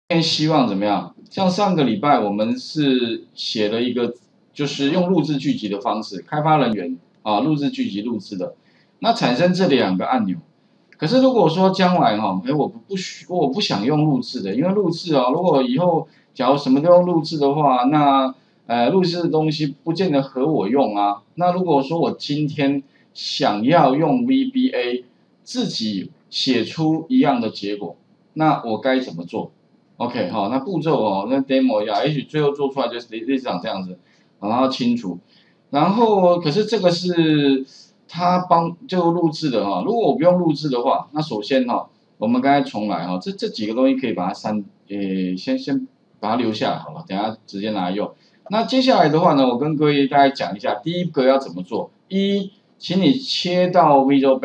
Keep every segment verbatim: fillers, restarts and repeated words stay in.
天希望怎么样？像上个礼拜我们是写了一个，就是用录制剧集的方式，开发人员啊录制剧集录制的，那产生这两个按钮。可是如果说将来哈，哎，我不不需我不想用录制的，因为录制啊，如果以后假如什么都用录制的话，那呃录制的东西不见得合我用啊。那如果说我今天想要用 V B A 自己写出一样的结果，那我该怎么做？OK， 好，那步骤哦，那 demo 一下，也许最后做出来就是类类似长这样子，然后清楚。然后，可是这个是他帮就录制的哈、哦，如果我不用录制的话，那首先哈、哦，我们刚才重来哈、哦，这这几个东西可以把它删，诶，先先把它留下来好了，等下直接拿来用。那接下来的话呢，我跟各位大概讲一下，第一个要怎么做。一，请你切到 Visual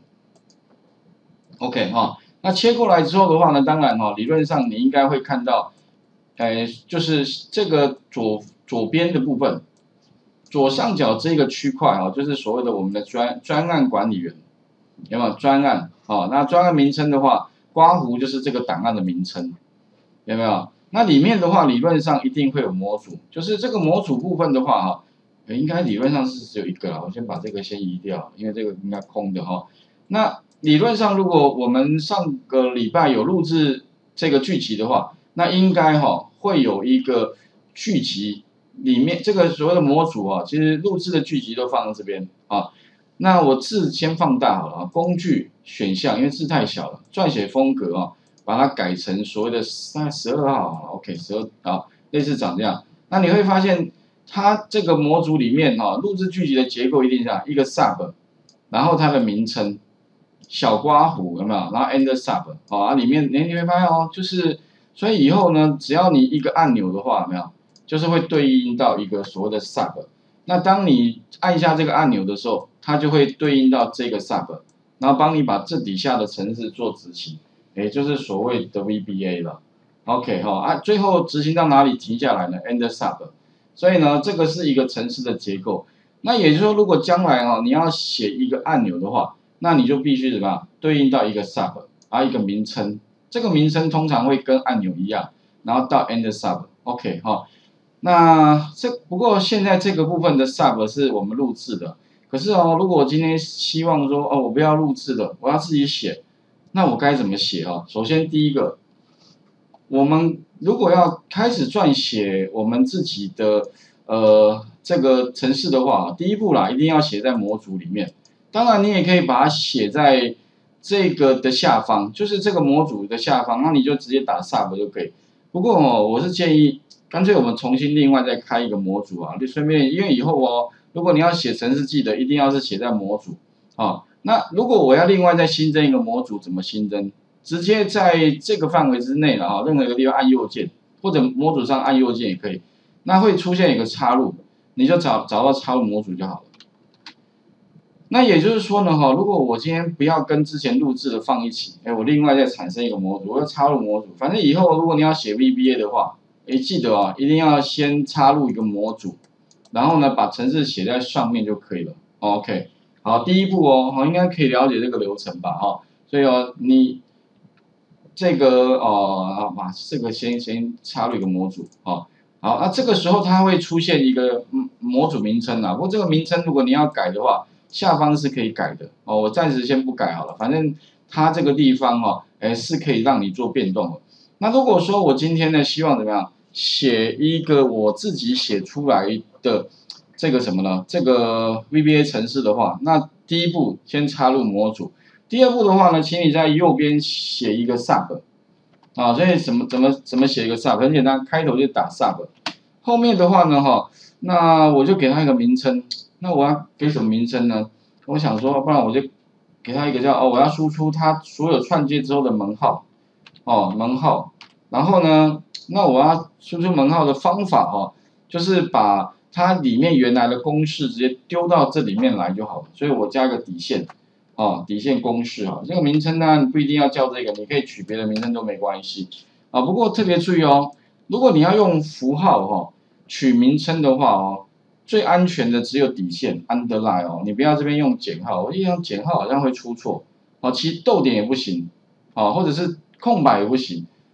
Basic，OK 哈、哦。那切过来之后的话呢，当然哈、哦，理论上你应该会看到，呃，就是这个左左边的部分，左上角这个区块啊、哦，就是所谓的我们的专专案管理员，有没有专案？哦，那专案名称的话，刮胡就是这个档案的名称，有没有？那里面的话，理论上一定会有模组，就是这个模组部分的话哈、哦，应该理论上是只有一个啦。我先把这个先移掉，因为这个应该空的哈、哦。那理论上，如果我们上个礼拜有录制这个剧集的话，那应该哈、哦、会有一个剧集里面这个所谓的模组啊，其实录制的剧集都放在这边啊。那我字先放大好了啊，工具选项因为字太小了，撰写风格啊，把它改成所谓的三十二号 ，OK， 十二啊，类似长这样。那你会发现它这个模组里面哈、啊，录制剧集的结构一定是这样，一个 sub， 然后它的名称。小刮胡有没有？然后 End Sub 哦，啊里面你你会发现哦，就是所以以后呢，只要你一个按钮的话，有没有？就是会对应到一个所谓的 Sub。那当你按下这个按钮的时候，它就会对应到这个 Sub， 然后帮你把这底下的程式做执行，也就是所谓的 V B A 了。OK 哈、哦、啊，最后执行到哪里停下来呢 ？End Sub。所以呢，这个是一个程式的结构。那也就是说，如果将来哈、哦、你要写一个按钮的话，那你就必须怎么样对应到一个 sub 啊一个名称，这个名称通常会跟按钮一样，然后到 end sub，OK 哈、哦。那这不过现在这个部分的 sub 是我们录制的，可是哦，如果我今天希望说哦我不要录制的，我要自己写，那我该怎么写哦？首先第一个，我们如果要开始撰写我们自己的呃这个程式的话，第一步啦，一定要写在模组里面。当然，你也可以把它写在这个的下方，就是这个模组的下方，那你就直接打 sub 就可以。不过哦，我是建议，干脆我们重新另外再开一个模组啊，就顺便，因为以后哦，如果你要写程式，记得一定要是写在模组啊、哦。那如果我要另外再新增一个模组，怎么新增？直接在这个范围之内了啊，任何一个地方按右键，或者模组上按右键也可以。那会出现一个插入，你就找找到插入模组就好了。那也就是说呢，哈，如果我今天不要跟之前录制的放一起，哎，我另外再产生一个模组，我要插入模组。反正以后如果你要写 V B A 的话，哎，记得啊，一定要先插入一个模组，然后呢，把程式写在上面就可以了。OK， 好，第一步哦，好，应该可以了解这个流程吧，哈。所以哦，你这个哦，把这个先先插入一个模组，哦，好，那这个时候它会出现一个模组名称啊，不过这个名称如果你要改的话，下方是可以改的哦，我暂时先不改好了，反正它这个地方哦，哎是可以让你做变动的。那如果说我今天呢希望怎么样写一个我自己写出来的这个什么呢？这个 V B A 程式的话，那第一步先插入模组，第二步的话呢，请你在右边写一个 sub 啊，所以怎么怎么怎么写一个 sub 很简单，开头就打 sub， 后面的话呢哈，那我就给它一个名称。那我要给什么名称呢？我想说，不然我就给它一个叫哦，我要输出它所有串接之后的门号，哦，门号。然后呢，那我要输出门号的方法哦，就是把它里面原来的公式直接丢到这里面来就好了。所以我加一个底线，哦，底线公式哈。这个名称呢，不一定要叫这个，你可以取别的名称都没关系啊。不过特别注意哦，如果你要用符号哈、哦、取名称的话哦。最安全的只有底线 underline 哦，你不要这边用减号，我一用减号好像会出错，哦，其实逗点也不行，哦，或者是空白也不行，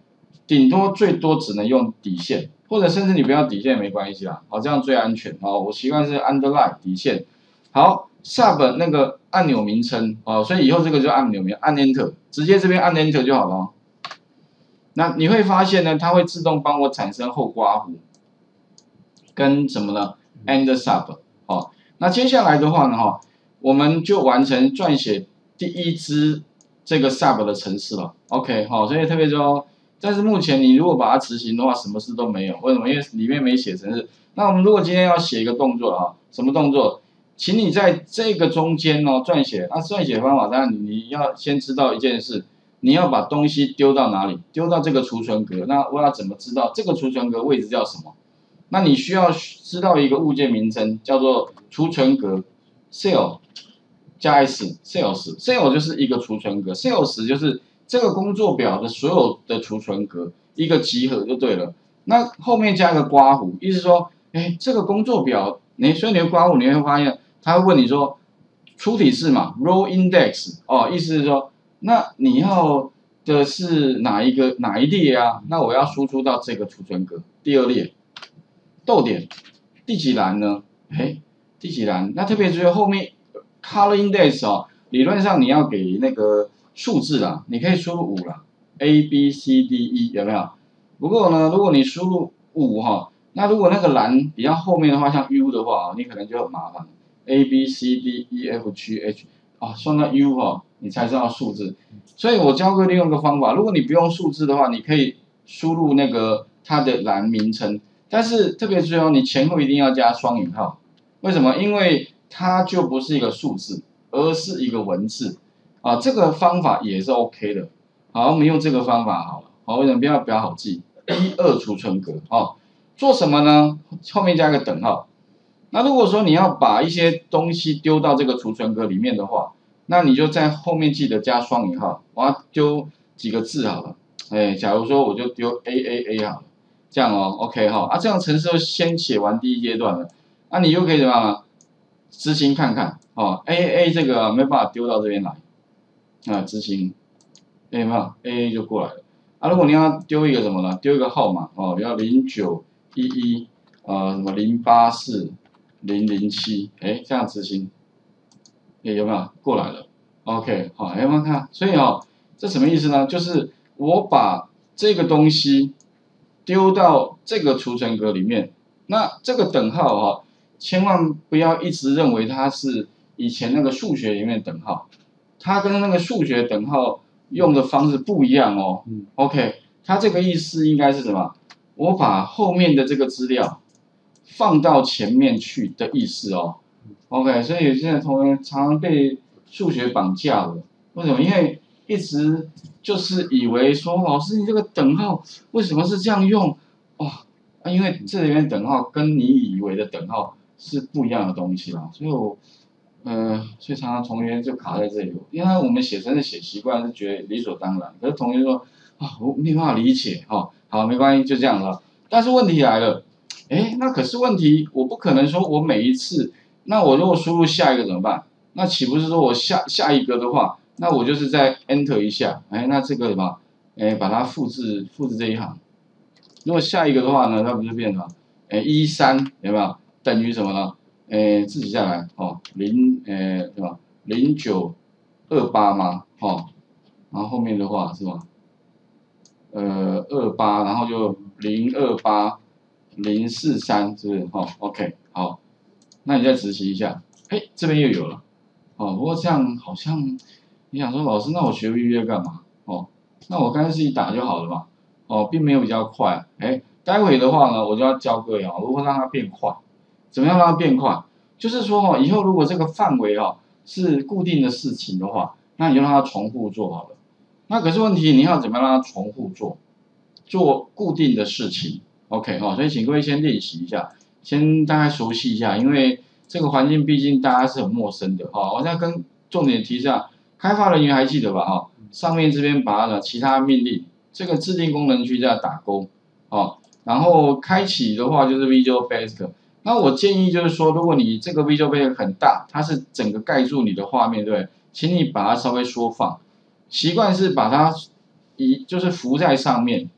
顶多最多只能用底线，或者甚至你不要底线也没关系啦，好，这样最安全。好，我习惯是 underline 底线。好 ，sub 那个按钮名称哦，所以以后这个就按钮名，按 Enter， 直接这边按 Enter 就好了哦。那你会发现呢，它会自动帮我产生后刮弧，跟什么呢 ？and sub 哦。那接下来的话呢，哈，我们就完成撰写第一支这个 sub 的程式了。OK， 好，所以特别说，但是目前你如果把它执行的话，什么事都没有。为什么？因为里面没写程式。那我们如果今天要写一个动作啊，什么动作？请你在这个中间哦撰写。那撰写方法，当然你要先知道一件事。你要把东西丢到哪里？丢到这个储存格。那我要怎么知道这个储存格位置叫什么？那你需要知道一个物件名称，叫做储存格 ，cell 加 s，sales，sales 就是一个储存格 ，sales 就是这个工作表的所有的储存格，一个集合就对了。那后面加一个刮弧，意思说，哎，这个工作表，你所以你的刮弧你会发现，他会问你说，出题式嘛 ，row index， 哦，意思是说。那你要的是哪一个哪一列啊？那我要输出到这个储存格第二列，逗点，第几栏呢？哎，第几栏？那特别注意后面 color index 哦，理论上你要给那个数字啦，你可以输入五啦 ，A B C D E 有没有？不过呢，如果你输入五哈，那如果那个栏比较后面的话，像 U 的话，你可能就很麻烦 ，A B C D E F G H 啊，算到 U 哈。你才知道数字，所以我教各位利用一个方法，如果你不用数字的话，你可以输入那个它的栏名称，但是特别注意哦，你前后一定要加双引号，为什么？因为它就不是一个数字，而是一个文字啊，这个方法也是 OK 的。好，我们用这个方法好了，好，为什么比较比较好记？一二储存格哦，做什么呢？后面加个等号。那如果说你要把一些东西丢到这个储存格里面的话，那你就在后面记得加双引号，我要丢几个字好了，哎，假如说我就丢 A A A 好了，这样哦 ，OK 哈，啊这样程式就先写完第一阶段了，那你就可以怎么样？执行看看，哦 ，A A A 这个、啊、没办法丢到这边来，啊执行，哎有没有 A A 就过来了，啊如果你要丢一个什么呢？丢一个号码哦，比如零九一一呃什么零八四零零七，哎这样执行。也有没有过来了 ？OK， 好，有没有看？所以哦，这什么意思呢？就是我把这个东西丢到这个储存格里面，那这个等号哈、哦，千万不要一直认为它是以前那个数学里面的等号，它跟那个数学等号用的方式不一样哦。OK， 它这个意思应该是什么？我把后面的这个资料放到前面去的意思哦。OK， 所以有些同学常常被数学绑架了，为什么？因为一直就是以为说，老师你这个等号为什么是这样用？哦，啊，因为这里面等号跟你以为的等号是不一样的东西啦，所以我，呃，所以常常同学就卡在这里，因为我们写程式写习惯是觉得理所当然，可是同学说啊，我没办法理解，哦，好，没关系，就这样了。但是问题来了，哎，那可是问题，我不可能说我每一次。那我如果输入下一个怎么办？那岂不是说我下下一个的话，那我就是再 Enter 一下，哎，那这个什么，哎，把它复制复制这一行。如果下一个的话呢，它不是变成，哎，一三有没有等于什么呢？哎，自己下来哦，零，哎，对吧？零九二八吗？哦，然后后面的话是吧？呃，二八，然后就零二八零四三，是不是？哦 ，OK， 好。那你再执行一下，嘿，这边又有了，哦，不过这样好像你想说，老师，那我学 V B A 干嘛？哦，那我干脆自己打就好了嘛，哦，并没有比较快，哎，待会的话呢，我就要教各位啊，如何让它变快，怎么样让它变快？就是说哦，以后如果这个范围哦是固定的事情的话，那你就让它重复做好了。那可是问题，你要怎么样让它重复做？做固定的事情 ，OK 哦，所以请各位先练习一下。先大概熟悉一下，因为这个环境毕竟大家是很陌生的哈。我再跟重点提一下，开发人员还记得吧？哈，上面这边把它的其他命令这个制定功能区再打勾，哦，然后开启的话就是 Visual Basic。那我建议就是说，如果你这个 Visual Basic 很大，它是整个盖住你的画面，对不对？请你把它稍微缩放，习惯是把它一就是浮在上面，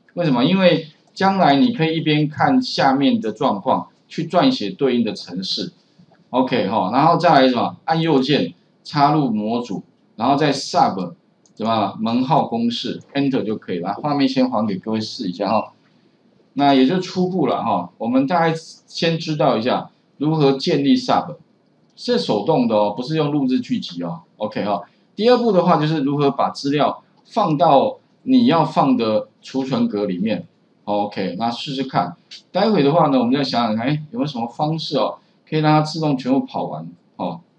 为什么？因为将来你可以一边看下面的状况，去撰写对应的程式。OK 哈，然后再来什么？按右键插入模组，然后再 sub 什么门号公式 Enter 就可以了。画面先还给各位试一下哈。那也就初步了哈，我们大概先知道一下如何建立 sub， 是手动的哦，不是用录制剧集哦。OK 哈。第二步的话就是如何把资料放到你要放的储存格里面。OK， 那试试看。待会的话呢，我们再想想看，哎，有没有什么方式哦，可以让它自动全部跑完哦。